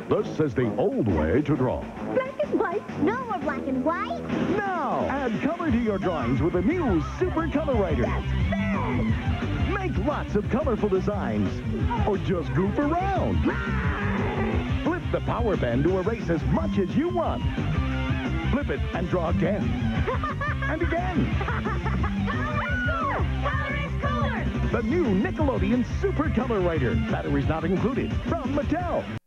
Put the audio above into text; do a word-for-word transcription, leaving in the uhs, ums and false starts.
This is the old way to draw. Black and white? No more black and white. Now, add color to your drawings with the new Super Color Writer. That's fun! Make lots of colorful designs, or just goof around. Flip the power pen to erase as much as you want. Flip it and draw again. And again. Color is cooler! The new Nickelodeon Super Color Writer. Batteries not included. From Mattel.